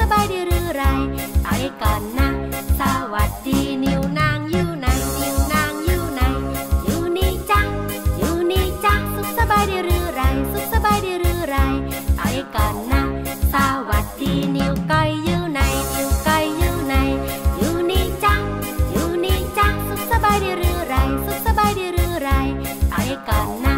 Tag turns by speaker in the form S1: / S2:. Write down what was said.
S1: บายดีหรือไรไปก่อนนะสวัสดีนิ้วนางอยู่ไหนนิ้วนางอยู่ไหนอยู่นี่จ้ะอยู่นี่จ้ะสุขสบายดีหรือไรสุขสบายดีหรือไรไปก่อนนะสวัสดีนิ้วก้อยอยู่ไหนนิ้วก้อยอยู่ไหนอยู่นี่จ้ะอยู่นี่จ้ะสุขสบายดีหรือไรสุขสบายดีหรือไรไปก่อนนะ